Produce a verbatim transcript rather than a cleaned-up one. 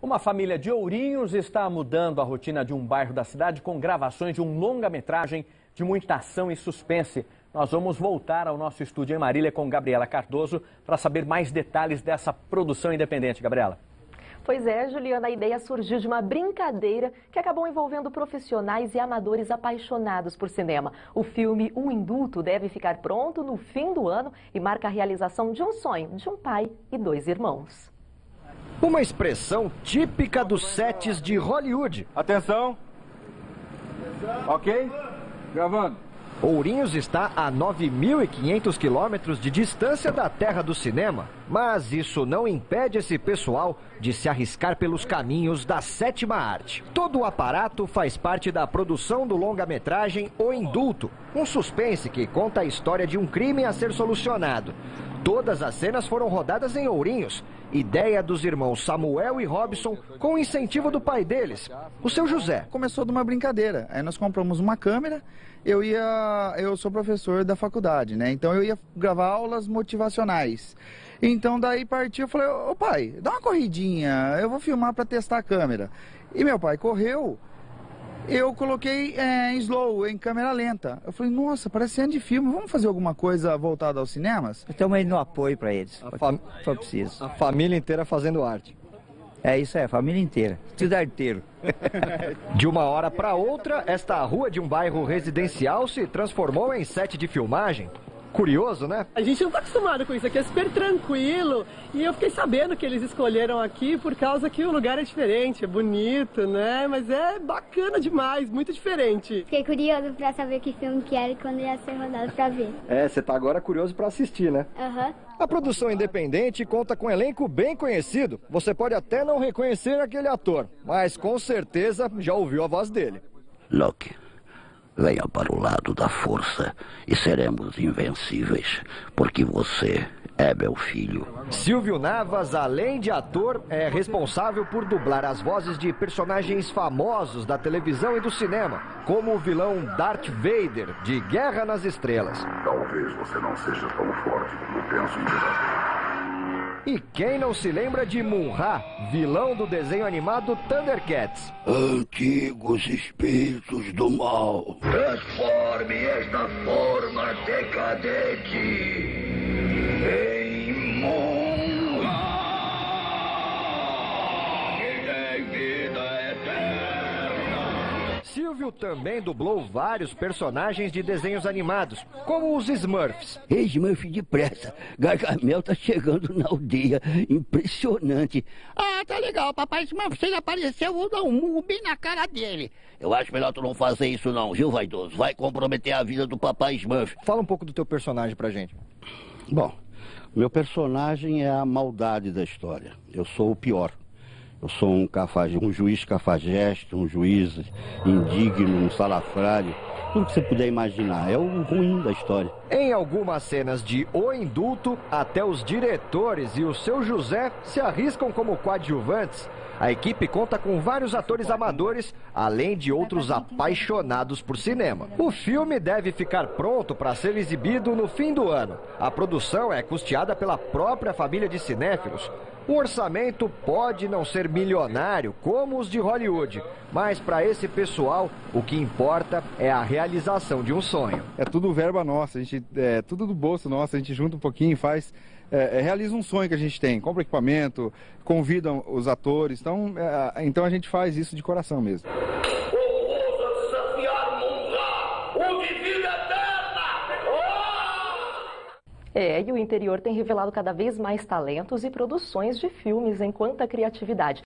Uma família de Ourinhos está mudando a rotina de um bairro da cidade com gravações de um longa-metragem de muita ação e suspense. Nós vamos voltar ao nosso estúdio em Marília com Gabriela Cardoso para saber mais detalhes dessa produção independente. Gabriela. Pois é, Juliana, a ideia surgiu de uma brincadeira que acabou envolvendo profissionais e amadores apaixonados por cinema. O filme O Indulto deve ficar pronto no fim do ano e marca a realização de um sonho de um pai e dois irmãos. Uma expressão típica dos sets de Hollywood. Atenção. Ok? Gravando. Ourinhos está a nove mil e quinhentos quilômetros de distância da terra do cinema, mas isso não impede esse pessoal de se arriscar pelos caminhos da sétima arte. Todo o aparato faz parte da produção do longa-metragem O Indulto, um suspense que conta a história de um crime a ser solucionado. Todas as cenas foram rodadas em Ourinhos, ideia dos irmãos Samuel e Robson, com o incentivo do pai deles, o seu José. Começou de uma brincadeira, aí nós compramos uma câmera, eu ia, eu sou professor da faculdade, né? Então eu ia gravar aulas motivacionais. Então daí partiu, eu falei, ô pai, dá uma corridinha, eu vou filmar para testar a câmera. E meu pai correu. Eu coloquei é, em slow, em câmera lenta. Eu falei, nossa, parece cena de filme, vamos fazer alguma coisa voltada aos cinemas? Estamos indo no apoio para eles, a fam... foi preciso. A família inteira fazendo arte. É isso aí, a família inteira, tudo arteiro. De uma hora para outra, esta rua de um bairro residencial se transformou em set de filmagem. Curioso, né? A gente não está acostumado com isso, aqui é super tranquilo. E eu fiquei sabendo que eles escolheram aqui por causa que o lugar é diferente, é bonito, né? Mas é bacana demais, muito diferente. Fiquei curioso para saber que filme que era e quando ia ser rodado para ver. É, você tá agora curioso para assistir, né? Aham. Uhum. A produção independente conta com um elenco bem conhecido. Você pode até não reconhecer aquele ator, mas com certeza já ouviu a voz dele. Loki. Venha para o lado da força e seremos invencíveis, porque você é meu filho. Silvio Navas, além de ator, é responsável por dublar as vozes de personagens famosos da televisão e do cinema, como o vilão Darth Vader, de Guerra nas Estrelas. Talvez você não seja tão forte como penso em você. E quem não se lembra de Mun-Ra, vilão do desenho animado Thundercats? Antigos espíritos do mal, transforme esta forma decadente em Mun-Ra, que tem vida eterna. Silvio também dublou vários personagens de desenhos animados, como os Smurfs. Ei, Smurf, depressa, Gargamel tá chegando na aldeia, impressionante. Ah, tá legal, papai Smurf, se ele aparecer, eu vou dar um murro bem na cara dele. Eu acho melhor tu não fazer isso não, viu, vaidoso? Vai comprometer a vida do papai Smurf. Fala um pouco do teu personagem pra gente. Bom, meu personagem é a maldade da história. Eu sou o pior. Eu sou um, cafaj... um juiz cafajeste, um juiz indigno, um salafrário. Tudo que você puder imaginar. É o ruim da história. Em algumas cenas de O Indulto, até os diretores e o seu José se arriscam como coadjuvantes. A equipe conta com vários atores amadores, além de outros apaixonados por cinema. O filme deve ficar pronto para ser exibido no fim do ano. A produção é custeada pela própria família de cinéfilos. O orçamento pode não ser milionário, como os de Hollywood, mas para esse pessoal, o que importa é a realização de um sonho. É tudo verba nossa, a gente, é tudo do bolso nosso, a gente junta um pouquinho e faz, é, é, realiza um sonho que a gente tem, compra equipamento, convida os atores, então, é, então a gente faz isso de coração mesmo. É, e o interior tem revelado cada vez mais talentos e produções de filmes enquanto a criatividade.